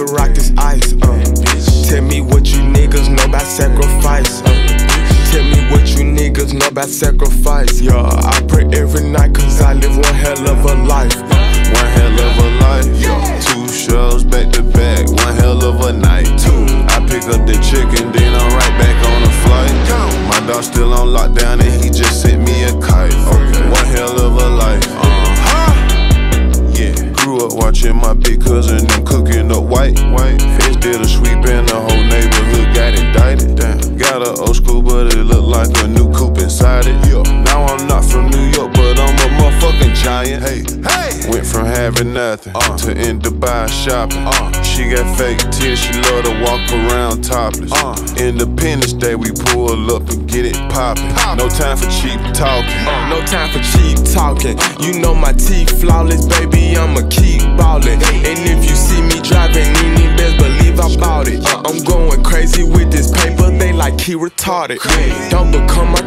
rock this ice. Tell me what you niggas know about sacrifice. Tell me what you niggas know about sacrifice. Yeah, I pray every night cause I live one hell of a life. One hell of a life, yeah. 2 shows back to back, one hell of a night. I pick up the chicken, then I'm right back on the flight. My dog still on lockdown and he just sent me a kite. One hell of a life, yeah. Grew up watching my big cousin them cooking up white. Feds did a sweep and the whole neighborhood got indicted. Got a old school but it look like a new coupe inside it. Now I'm not from New York but I'm a motherfucking giant. Went from having nothing to in Dubai shopping. She got fake tears, she love to walk around topless. Independence Day we pull up and get it poppin'. No time for cheap talking. No time for cheap talking. You know my teeth flawless, baby, I'ma keep ballin'. And if you see me driving, you best believe I bought it. I'm going crazy with this paper, they like he retarded. Don't become my